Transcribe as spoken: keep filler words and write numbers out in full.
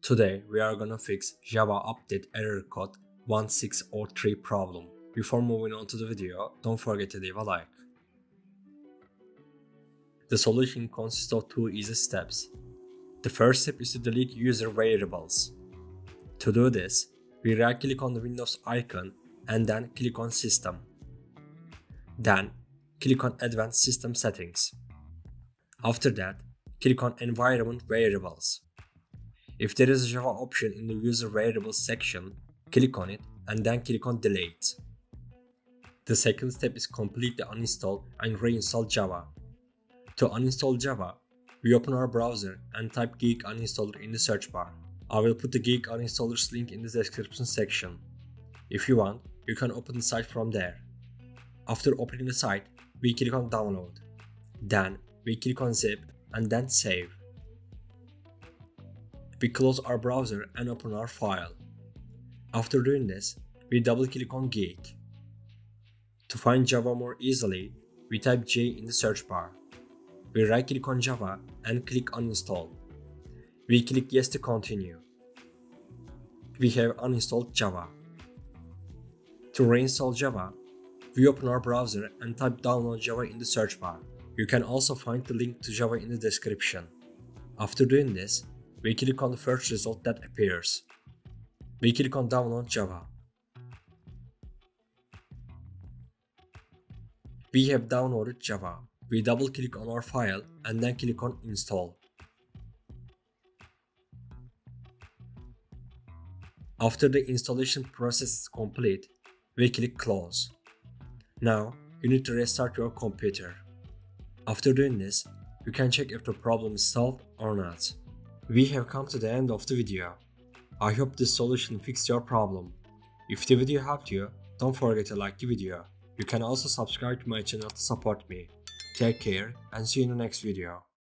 Today we are gonna fix Java update error code one six zero three problem. Before moving on to the video, don't forget to leave a like. The solution consists of two easy steps. The first step is to delete user variables. To do this, we right click on the Windows icon and then click on System. Then click on Advanced System Settings. After that, click on Environment Variables. If there is a Java option in the User Variables section, click on it and then click on Delete. The second step is complete the uninstall and reinstall Java. To uninstall Java, we open our browser and type Geek Uninstaller in the search bar. I will put the Geek Uninstaller's link in the description section. If you want, you can open the site from there. After opening the site, we click on Download. Then we click on Zip and then Save. We close our browser and open our file. After doing this, we double click on Geek. To find Java more easily, we type J in the search bar. We right click on Java and click Uninstall. We click Yes to continue. We have uninstalled Java. To reinstall Java, we open our browser and type Download Java in the search bar. You can also find the link to Java in the description. After doing this, we click on the first result that appears. We click on Download Java. We have downloaded Java. We double click on our file and then click on Install. After the installation process is complete, we click Close. Now, you need to restart your computer. After doing this, you can check if the problem is solved or not. We have come to the end of the video. I hope this solution fixed your problem. If the video helped you, don't forget to like the video. You can also subscribe to my channel to support me. Take care and see you in the next video.